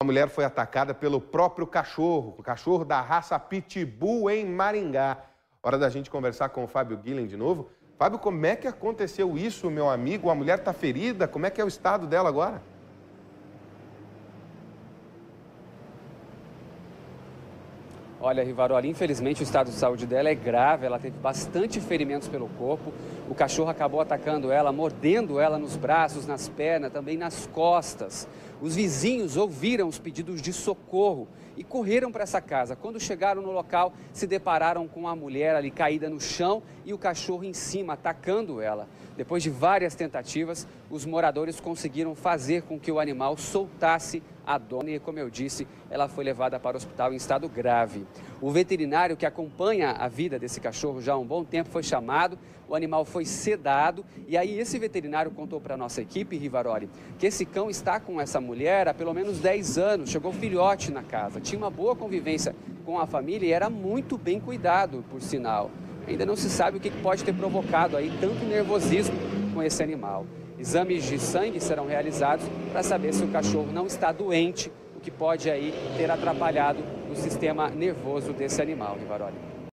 A mulher foi atacada pelo próprio cachorro, o cachorro da raça Pitbull em Maringá. Hora da gente conversar com o Fábio Guilhem de novo. Fábio, como é que aconteceu isso, meu amigo? A mulher está ferida, como é que é o estado dela agora? Olha, Rivaroli, infelizmente o estado de saúde dela é grave, ela teve bastante ferimentos pelo corpo, o cachorro acabou atacando ela, mordendo ela nos braços, nas pernas, também nas costas. Os vizinhos ouviram os pedidos de socorro e correram para essa casa. Quando chegaram no local, se depararam com a mulher ali caída no chão e o cachorro em cima, atacando ela. Depois de várias tentativas, os moradores conseguiram fazer com que o animal soltasse a dona e, como eu disse, ela foi levada para o hospital em estado grave. O veterinário que acompanha a vida desse cachorro já há um bom tempo foi chamado, o animal foi sedado e aí esse veterinário contou para a nossa equipe, Rivaroli, que esse cão está com essa mulher há pelo menos 10 anos, chegou filhote na casa, tinha uma boa convivência com a família e era muito bem cuidado, por sinal. Ainda não se sabe o que pode ter provocado aí tanto nervosismo com esse animal. Exames de sangue serão realizados para saber se o cachorro não está doente, o que pode aí ter atrapalhado o sistema nervoso desse animal, Rivaroli.